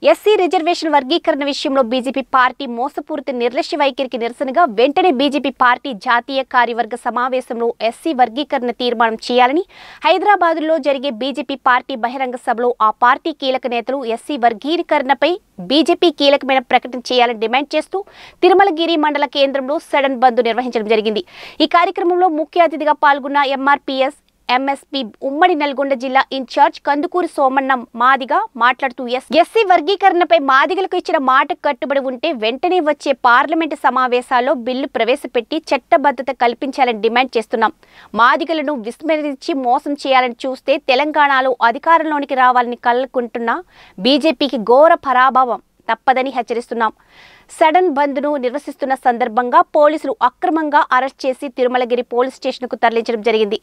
SC reservation వర్గీకరణ విషయంలో BJP party మోసపూరిత నిర్లక్ష్య వైఖరికి నిరసనగా వెంటనే బీజేపీ పార్టీ జాతీయ కార్యవర్గ సమావేశంలో ఎస్సీ వర్గీకరణ తీర్మానం చేయాలని హైదరాబాద్లో జరిగే బీజేపీ పార్టీ బహిరంగ సభలో ఆ పార్టీ కీలక నేతలు ఎస్సీ వర్గీకరణపై బీజేపీ కీలకమైన ప్రకటన చేయాలని డిమాండ్ చేస్తూ తిరుమలగిరి మండల కేంద్రంలో సడన్ బంద్ నిర్వహించడం జరిగింది। ఈ కార్యక్రమంలో ముఖ్య అతిథిగా పాల్గొన్న ఎంఆర్పీఎస్ ఎంఎస్పీ ఉమ్మడి నల్గొండ జిల్లా ఇన్ఛార్జ్ కందుకూరి సోమన్న మాదిగ మాట్లాడుతూ ఎస్సీ వర్గీకరణపై మాదిగలకు ఇచ్చిన మాటకు కట్టుబడి ఉంటే వెంటనే వచ్చే పార్లమెంటు సమావేశాల్లో బిల్లు ప్రవేశపెట్టి చట్టబద్ధత కల్పించాలని డిమాండ్ చేస్తున్నాం। మాదిగలను విస్మరించి మోసం చేయాలని చూస్తే తెలంగాణలో అధికారంలోనికి రావాలని కలలుకుంటున్న బీజేపీకి ఘోర పరాభవం తప్పదని హెచ్చరిస్తున్నాం। సడన్ బంద్ను నిర్వహిస్తున్న సందర్భంగా పోలీసులు అక్రమంగా అరెస్ట్ చేసి తిరుమలగిరి పోలీస్ స్టేషన్కు తరలించడం జరిగింది।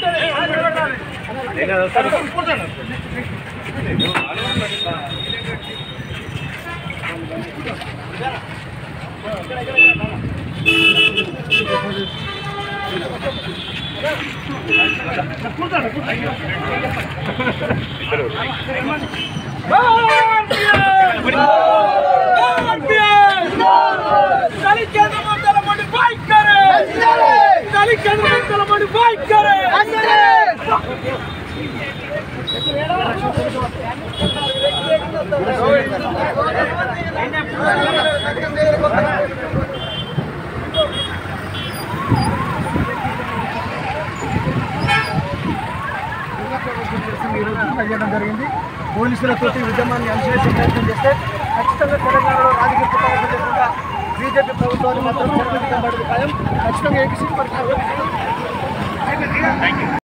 జరిగింది పోలీసులతో ఉద్యమాన్ని అణచివేసే ప్రయత్నం చేస్తే ఖచ్చితంగా తెలంగాణలో రాజకీయ పుట్టాలు లేకుండా బీజేపీ ప్రభుత్వాన్ని మాత్రం ఖచ్చితంగా ఏకీకృతం